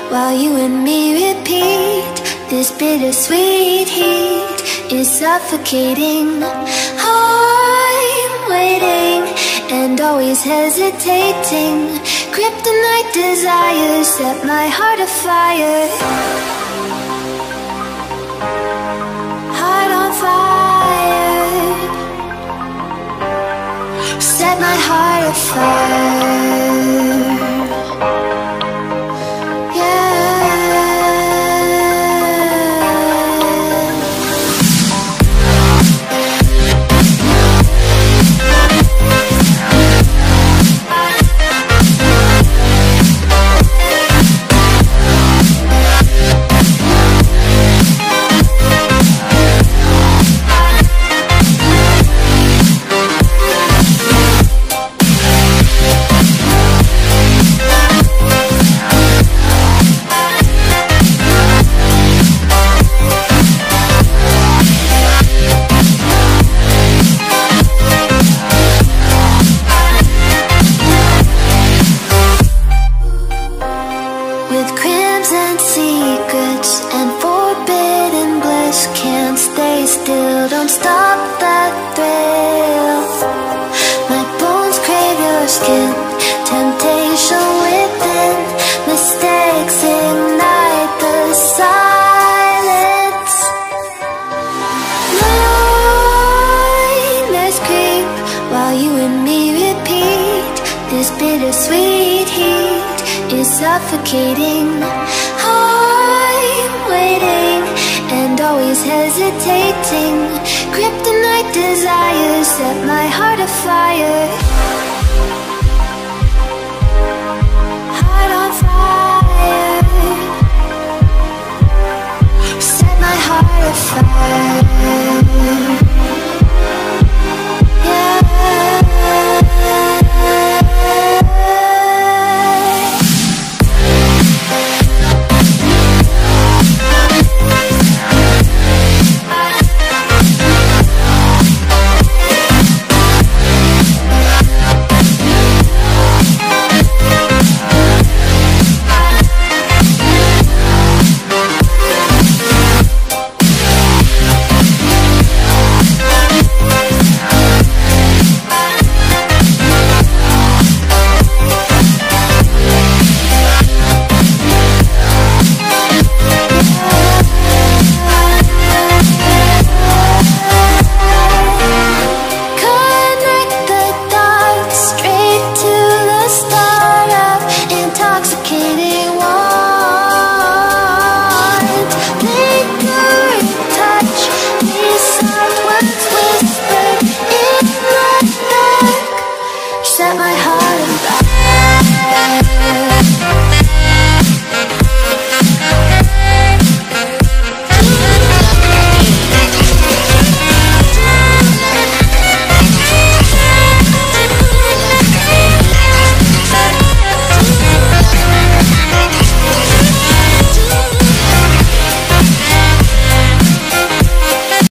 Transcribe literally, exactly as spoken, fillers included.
while you and me repeat. This bittersweet heat is suffocating. I'm waiting and always hesitating. Kryptonite desires set my heart afire. Heart on fire. Set my heart afire. Suffocating. I'm waiting and always hesitating. Kryptonite desires set my heart afire.